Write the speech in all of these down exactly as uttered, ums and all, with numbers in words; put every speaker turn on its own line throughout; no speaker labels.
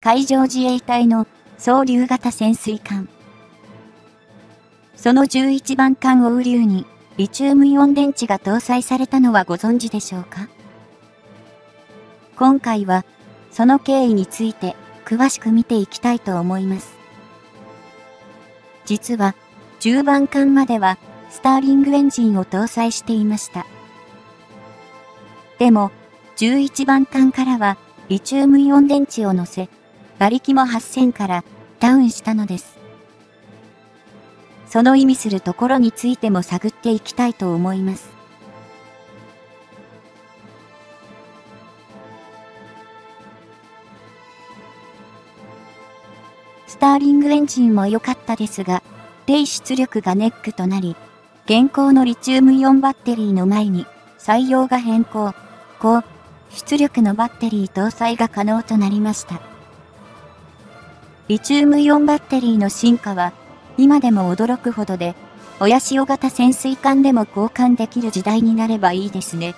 海上自衛隊の総竜型潜水艦。そのじゅういちばん艦オウリュウにリチウムイオン電池が搭載されたのはご存知でしょうか？今回はその経緯について詳しく見ていきたいと思います。実はじゅうばん艦まではスターリングエンジンを搭載していました。でもじゅういちばん艦からはリチウムイオン電池を乗せ、馬力もはっせんからダウンしたのです。その意味するところについても探っていきたいと思います。スターリングエンジンも良かったですが、低出力がネックとなり、現行のリチウムイオンバッテリーの前に採用が変更、高出力のバッテリー搭載が可能となりました。リチウムイオンバッテリーの進化は今でも驚くほどで、親潮型潜水艦でも交換できる時代になればいいですね。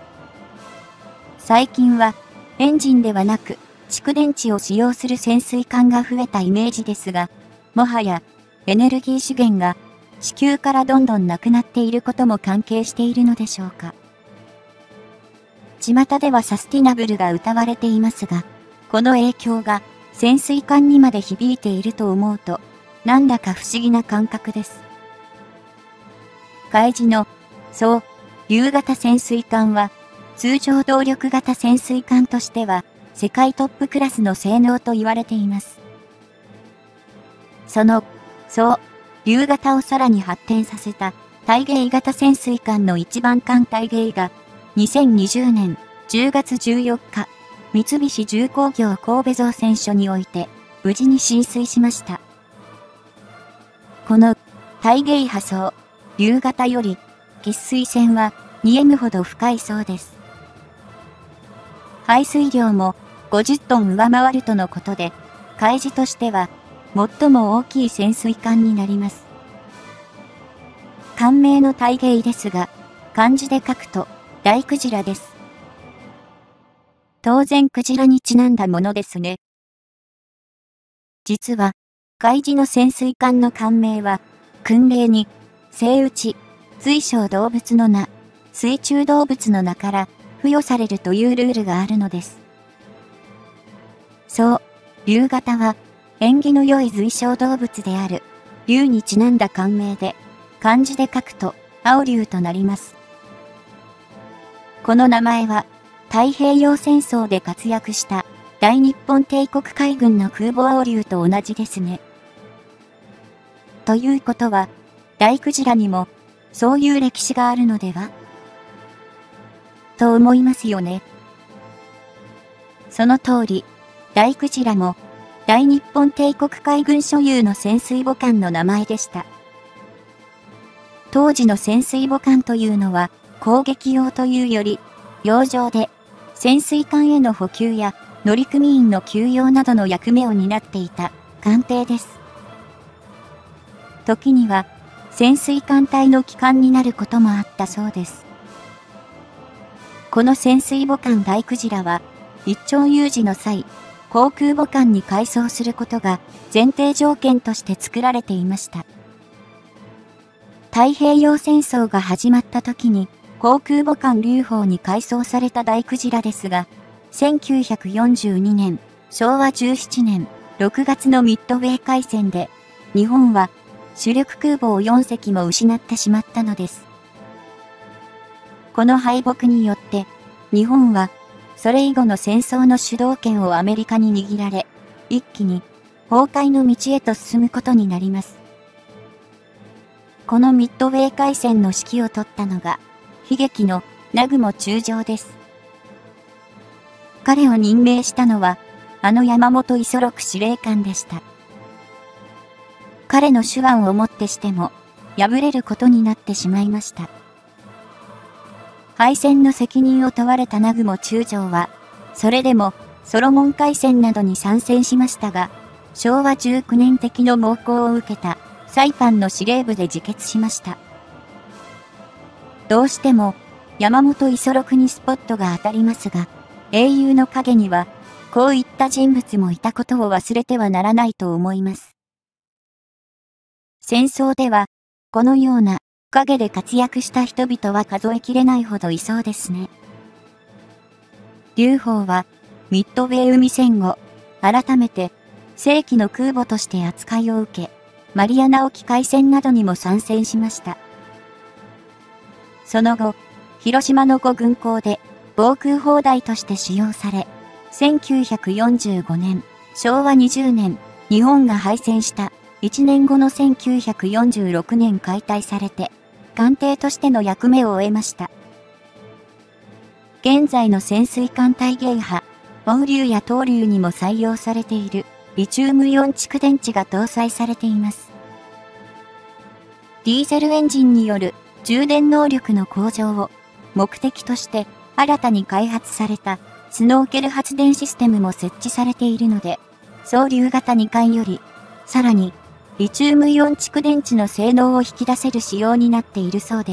最近はエンジンではなく蓄電池を使用する潜水艦が増えたイメージですが、もはやエネルギー資源が地球からどんどんなくなっていることも関係しているのでしょうか。巷ではサスティナブルが謳われていますが、この影響が潜水艦にまで響いていると思うと、なんだか不思議な感覚です。海自の総竜型潜水艦は、通常動力型潜水艦としては世界トップクラスの性能と言われています。その総竜型をさらに発展させたタイゲイ型潜水艦の一番艦タイゲイがにせんにじゅうねんじゅうがつじゅうよっか、三菱重工業神戸造船所において無事に進水しました。このタイゲイ波総竜型より喫水線は にエム ほど深いそうです。排水量もごじゅっトン上回るとのことで、海自としては最も大きい潜水艦になります。艦名のタイゲイですが、漢字で書くと大クジラです。当然クジラにちなんだものですね。実は、海自の潜水艦の艦名は、訓令に、セイウチ、水晶動物の名、水中動物の名から付与されるというルールがあるのです。そう、竜型は、縁起の良い水晶動物である、竜にちなんだ艦名で、漢字で書くと、青竜となります。この名前は、太平洋戦争で活躍した大日本帝国海軍の空母青竜と同じですね。ということは、大クジラにもそういう歴史があるのでは？と思いますよね。その通り、大クジラも大日本帝国海軍所有の潜水母艦の名前でした。当時の潜水母艦というのは攻撃用というより、洋上で潜水艦への補給や乗組員の給養などの役目を担っていた艦艇です。時には潜水艦隊の旗艦になることもあったそうです。この潜水母艦大クジラは一朝有事の際、航空母艦に改装することが前提条件として作られていました。太平洋戦争が始まった時に航空母艦龍鳳に改装された大クジラですが、せんきゅうひゃくよんじゅうにねん、しょうわじゅうななねんろくがつのミッドウェー海戦で、日本は主力空母をよんせきも失ってしまったのです。この敗北によって、日本はそれ以後の戦争の主導権をアメリカに握られ、一気に崩壊の道へと進むことになります。このミッドウェー海戦の指揮を執ったのが、悲劇の南雲中将です。彼を任命したのは、あの山本五十六司令官でした。彼の手腕をもってしても、敗れることになってしまいました。敗戦の責任を問われた南雲中将は、それでもソロモン海戦などに参戦しましたが、しょうわじゅうきゅうねん敵の猛攻を受けたサイパンの司令部で自決しました。どうしても山本五十六にスポットが当たりますが、英雄の陰にはこういった人物もいたことを忘れてはならないと思います。戦争では、このような陰で活躍した人々は数えきれないほどいそうですね。劉邦は、ミッドウェー海戦後、改めて、正規の空母として扱いを受け、マリアナ沖海戦などにも参戦しました。その後、広島の五軍港で防空砲台として使用され、せんきゅうひゃくよんじゅうごねん、しょうわにじゅうねん、日本が敗戦したいちねんごのせんきゅうひゃくよんじゅうろくねん解体されて、艦艇としての役目を終えました。現在の潜水艦大鯨波、黄龍や東龍にも採用されているリチウムイオン蓄電池が搭載されています。ディーゼルエンジンによる充電能力の向上を目的として新たに開発されたスノーケル発電システムも設置されているので、双龍型にかんより、さらにリチウムイオン蓄電池の性能を引き出せる仕様になっているそうです。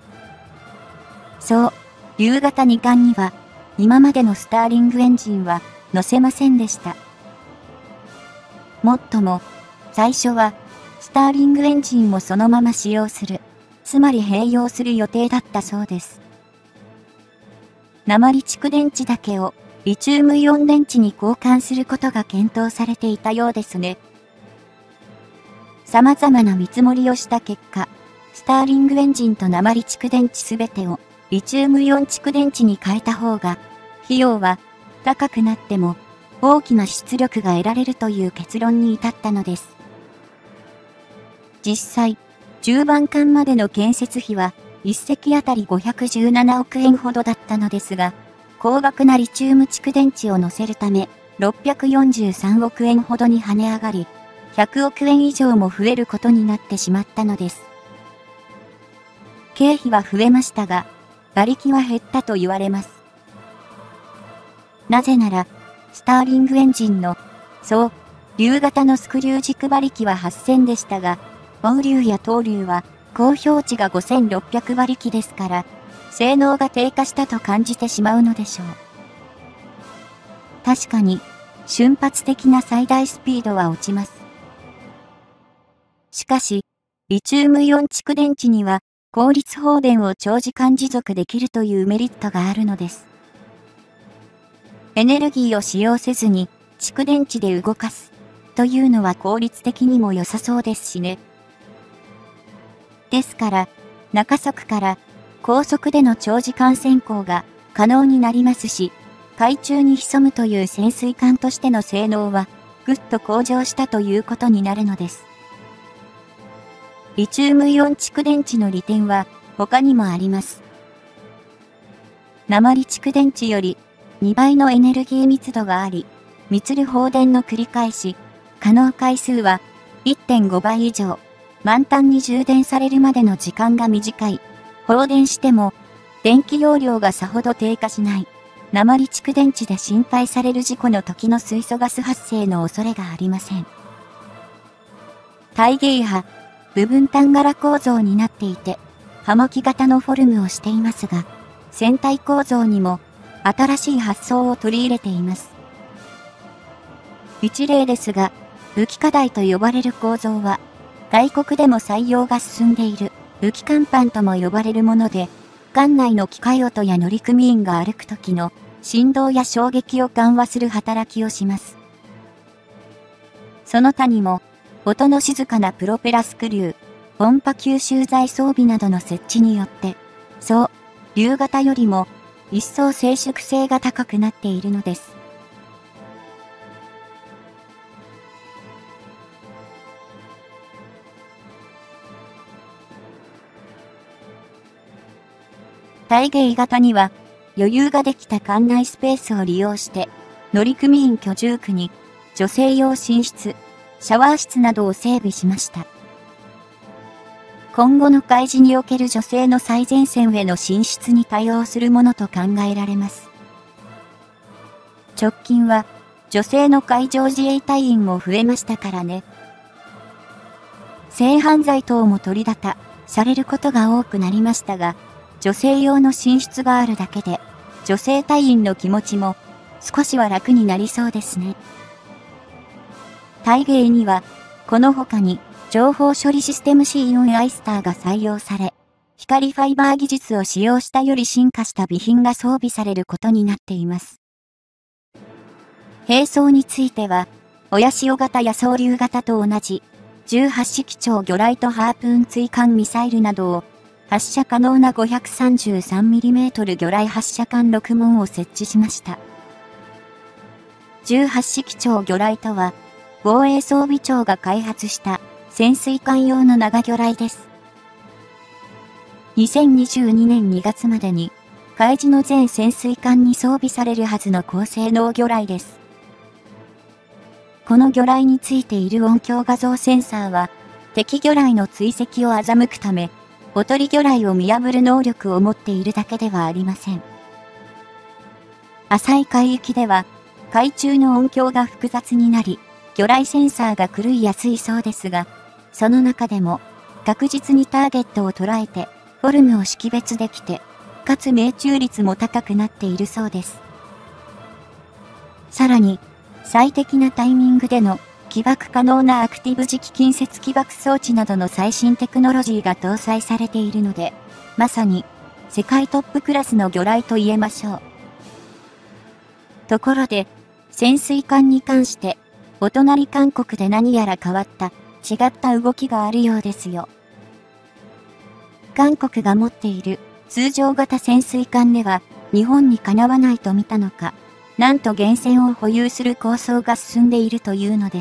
そう、龍型にかんには、今までのスターリングエンジンは載せませんでした。もっとも、最初は、スターリングエンジンもそのまま使用する、つまり併用する予定だったそうです。鉛蓄電池だけをリチウムイオン電池に交換することが検討されていたようですね。様々な見積もりをした結果、スターリングエンジンと鉛蓄電池すべてをリチウムイオン蓄電池に変えた方が、費用は高くなっても大きな出力が得られるという結論に至ったのです。実際、じゅうばんかんまでの建設費はいっせきあたりごひゃくじゅうななおくえんほどだったのですが、高額なリチウム蓄電池を乗せるため、ろっぴゃくよんじゅうさんおくえんほどに跳ね上がり、ひゃくおくえん以上も増えることになってしまったのです。経費は増えましたが、馬力は減ったと言われます。なぜなら、スターリングエンジンの、そう、龍型のスクリュー軸馬力ははっせんでしたが、黄龍や東龍は高標値がごせんろっぴゃく馬力ですから、性能が低下したと感じてしまうのでしょう。確かに、瞬発的な最大スピードは落ちます。しかし、リチウムイオン蓄電池には、効率放電を長時間持続できるというメリットがあるのです。エネルギーを使用せずに、蓄電池で動かす、というのは効率的にも良さそうですしね。ですから、中速から高速での長時間潜航が可能になりますし、海中に潜むという潜水艦としての性能はぐっと向上したということになるのです。リチウムイオン蓄電池の利点は他にもあります。鉛蓄電池よりにばいのエネルギー密度があり、満る放電の繰り返し、可能回数は いってんごばい以上。満タンに充電されるまでの時間が短い。放電しても、電気容量がさほど低下しない。鉛蓄電池で心配される事故の時の水素ガス発生の恐れがありません。大鯨波、部分単柄構造になっていて、葉巻型のフォルムをしていますが、船体構造にも新しい発想を取り入れています。一例ですが、浮き課題と呼ばれる構造は、外国でも採用が進んでいる浮き甲板とも呼ばれるもので、艦内の機械音や乗組員が歩く時の振動や衝撃を緩和する働きをします。その他にも、音の静かなプロペラスクリュー、音波吸収材装備などの設置によって、そう、龍型よりも一層静粛性が高くなっているのです。大鯨型には余裕ができた艦内スペースを利用して乗組員居住区に女性用寝室、シャワー室などを整備しました。今後の海事における女性の最前線への進出に対応するものと考えられます。直近は女性の海上自衛隊員も増えましたからね。性犯罪等も取り沙汰されることが多くなりましたが、女性用の寝室があるだけで、女性隊員の気持ちも少しは楽になりそうですね。タイゲイには、この他に、情報処理システム シーよん アイスターが採用され、光ファイバー技術を使用したより進化した備品が装備されることになっています。兵装については、親潮型や総流型と同じ、じゅうはち式超魚雷とハープーン追艦ミサイルなどを、発射可能な ごひゃくさんじゅうさんミリメートル 魚雷発射管ろく門を設置しました。じゅうはち式超魚雷とは、防衛装備庁が開発した潜水艦用の長魚雷です。にせんにじゅうにねんにがつまでに、海自の全潜水艦に装備されるはずの高性能魚雷です。この魚雷についている音響画像センサーは、敵魚雷の追跡を欺くため、おとり魚雷を見破る能力を持っているだけではありません。浅い海域では、海中の音響が複雑になり、魚雷センサーが狂いやすいそうですが、その中でも、確実にターゲットを捉えて、フォルムを識別できて、かつ命中率も高くなっているそうです。さらに、最適なタイミングでの起爆可能なアクティブ磁気近接起爆装置などの最新テクノロジーが搭載されているので、まさに世界トップクラスの魚雷と言えましょう。ところで、潜水艦に関して、お隣韓国で何やら変わった、違った動きがあるようですよ。韓国が持っている通常型潜水艦では、日本にかなわないと見たのか、なんと原潜を保有する構想が進んでいるというのです。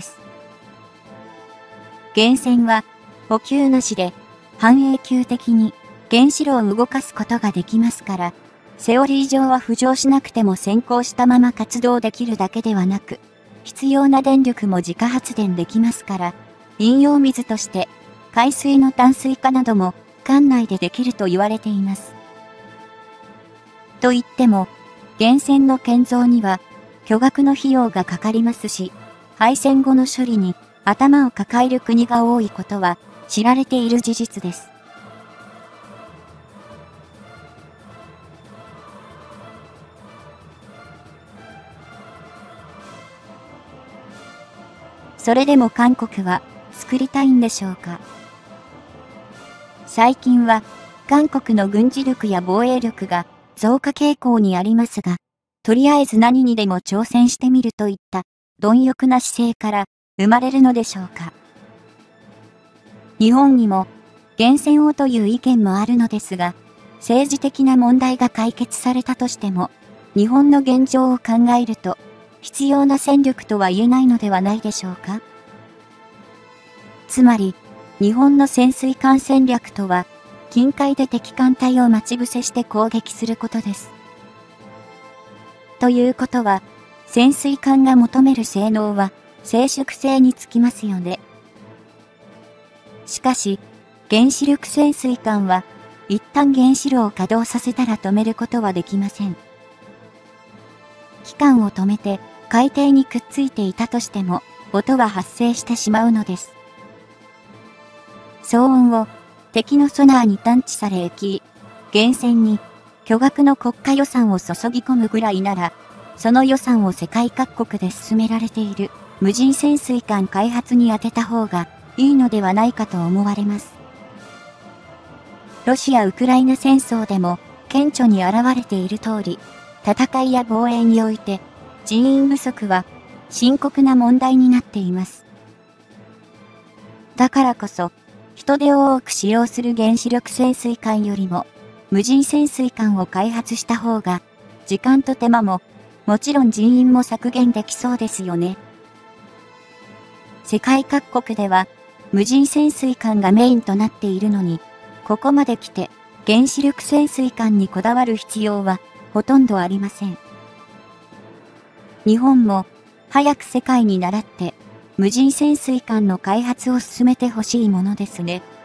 原潜は補給なしで半永久的に原子炉を動かすことができますから、セオリー上は浮上しなくても先行したまま活動できるだけではなく、必要な電力も自家発電できますから、飲用水として海水の淡水化なども艦内でできると言われています。と言っても、原潜の建造には巨額の費用がかかりますし、敗戦後の処理に頭を抱える国が多いことは知られている事実です。それでも韓国は作りたいんでしょうか。最近は韓国の軍事力や防衛力が増加傾向にありますが、とりあえず何にでも挑戦してみるといった貪欲な姿勢から生まれるのでしょうか。日本にも原潜をという意見もあるのですが、政治的な問題が解決されたとしても、日本の現状を考えると必要な戦力とは言えないのではないでしょうか。つまり、日本の潜水艦戦略とは、近海で敵艦隊を待ち伏せして攻撃することです。ということは、潜水艦が求める性能は、静粛性につきますよね。しかし、原子力潜水艦は、一旦原子炉を稼働させたら止めることはできません。機関を止めて、海底にくっついていたとしても、音は発生してしまうのです。騒音を敵のソナーに探知され駅、原潜に巨額の国家予算を注ぎ込むぐらいなら、その予算を世界各国で進められている無人潜水艦開発に充てた方がいいのではないかと思われます。ロシア・ウクライナ戦争でも顕著に現れている通り、戦いや防衛において人員不足は深刻な問題になっています。だからこそ、人手を多く使用する原子力潜水艦よりも、無人潜水艦を開発した方が、時間と手間も、もちろん人員も削減できそうですよね。世界各国では、無人潜水艦がメインとなっているのに、ここまで来て、原子力潜水艦にこだわる必要は、ほとんどありません。日本も、早く世界に倣って、無人潜水艦の開発を進めてほしいものですね。